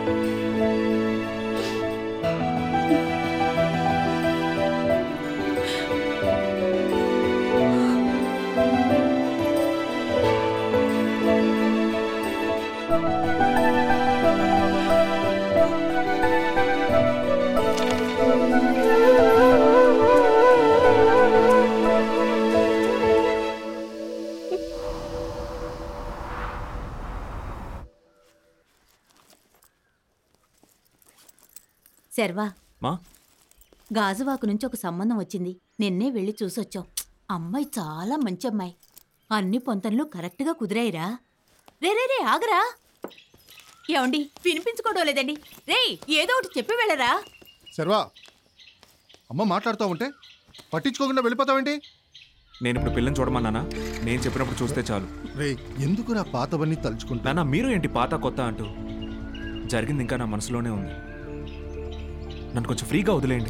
శర్వా, మా గాజువాకు నుంచి ఒక సంబంధం వచ్చింది. నిన్నే వెళ్ళి చూసొచ్చాం. అమ్మాయి చాలా మంచి అమ్మాయి. అన్ని పొంతనలు కరెక్ట్గా కుదిరాయిరా. రే రే రే ఆగరా. ఏమండి వినిపించుకోవడం లేదండి. రే ఏదో ఒకటి చెప్పి వెళ్ళరా. శర్వా, అమ్మ మాట్లాడుతూ ఉంటే పట్టించుకోకుండా వెళ్ళిపోతావేంటి? నేను ఇప్పుడు పిల్లని చూడమన్నానా? నేను చెప్పినప్పుడు చూస్తే చాలు. రే ఎందుకు నా పాతవన్నీ తలుచుకుంటా? నాన్న మీరు ఏంటి పాత కొత్త అంటూ? జరిగింది ఇంకా నా మనసులోనే ఉంది. నన్ను కొంచెం ఫ్రీగా వదిలేయండి.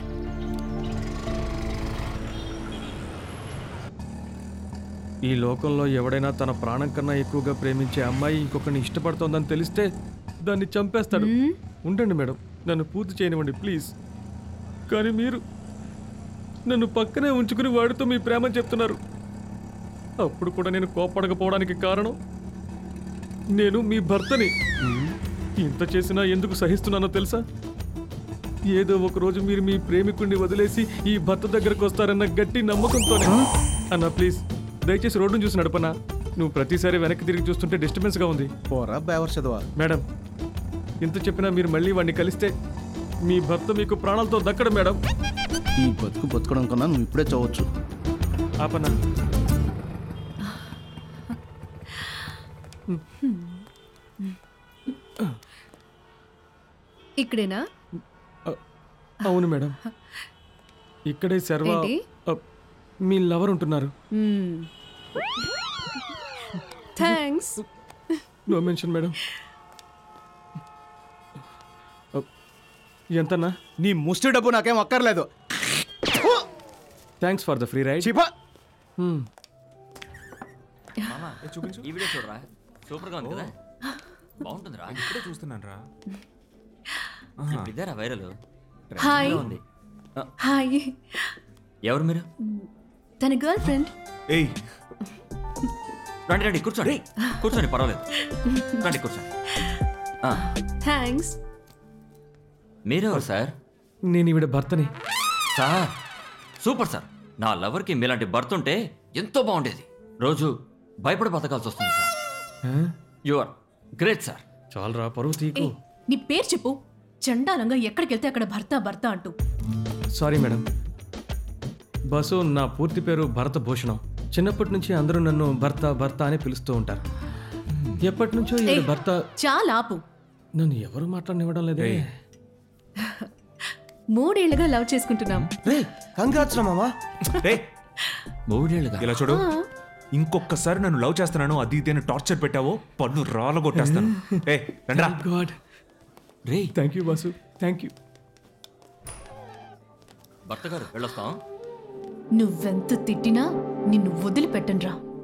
ఈ లోకంలో ఎవడైనా తన ప్రాణం కన్నా ఎక్కువగా ప్రేమించే అమ్మాయి ఇంకొకరిని ఇష్టపడుతోందని తెలిస్తే దాన్ని చంపేస్తాడు. ఉండండి మేడం, నన్ను పూర్తి చేయనివ్వండి ప్లీజ్. కానీ మీరు నన్ను పక్కనే ఉంచుకుని వాడితో మీ ప్రేమని చెప్తున్నారు. అప్పుడు కూడా నేను కోపడకపోవడానికి కారణం నేను మీ భర్తని. ఇంత చేసినా ఎందుకు సహిస్తున్నానో తెలుసా? ఏదో ఒక రోజు మీరు మీ ప్రేమికుడిని వదిలేసి ఈ భర్త దగ్గరకు వస్తారన్న గట్టి నమ్మకంతోనే. అన్నా ప్లీజ్, దయచేసి రోడ్డును చూసి నడపనా. నువ్వు ప్రతిసారి వెనక్కి తిరిగి చూస్తుంటే డిస్టర్బెన్స్గా ఉంది. పోరా బేవర్ చదవా. మేడం, ఇంత చెప్పినా మీరు మళ్ళీ వాడిని కలిస్తే మీ భర్త మీకు ప్రాణాలతో దక్కడు మేడం. ఈ బతుకడం కన్నా నువ్వు ఇప్పుడే చదవచ్చు. ఆపనా? ఇక్కడేనా? అవును మేడం, ఇక్కడే శర్వ మీ లవర్ ఉంటున్నారు. థ్యాంక్స్. No mention madam. ఎంతన్నా? నీ ముష్టి డబ్బు నాకేం అక్కర్లేదు. Thanks for the free ride. చీపా. చూపించు. ఈ వీడియో చూడరా, సూపర్ గా ఉంది కదా. బాగుంటుందిరా. ఇప్పుడే చూస్తున్నాను రా. ఇదేరా వైరల్. హాయ్. ఉంది. హాయ్. ఎవరు మీరు? తన గర్ల్ ఫ్రెండ్. ఏయ్ రండి రండి, కూర్చోండి కూర్చోండి, పర్వాలేదు. రండి కూర్చోండి. థ్యాంక్స్. మీరెవరు సార్? నేను ఈవిడ భర్తని. Sir super sir. నా లవర్కి మీలాంటి భర్త ఉంటే ఎంతో బాగుండేది. రోజు భయపడి బతకాల్సి వస్తుంది sir. You are great sir. చాలరా పరువు తీకు. నీ పేరు చెప్పు. చండాలంగా ఎక్కడికి వెళ్తే అక్కడ భర్త భర్త అంటూ. Sorry madam. బసు, నా పూర్తి పేరు భరత భూషణం. చిన్నప్పటి నుంచి అందరూ నన్ను భర్త భర్త అని పిలుస్తూ ఉంటారు. ఎప్పటి నుంచో ఈ భర్త. చాలా ఆపు. నన్ను ఎవరు మాట్లాడనివ్వడం లేదే. 3 ఏళ్లుగా లవ్ చేసుకుంటున్నాం. కంగ్రాట్స్ మామా. 3 ఏళ్ళుగా. ఇలా చూడు, ఇంకొకసారి నన్ను లవ్ చేస్తున్నాను అది ఇదేని టార్చర్ పెట్టావో పన్ను రాలగొట్టేస్తాను. ఏ రండ్రా. గాడ్. రే thank you boss, thank you. భర్త గారు వెళ్ళొస్తాం. నువ్వెంత తిట్టినా నిన్ను వదిలిపెట్టనురా.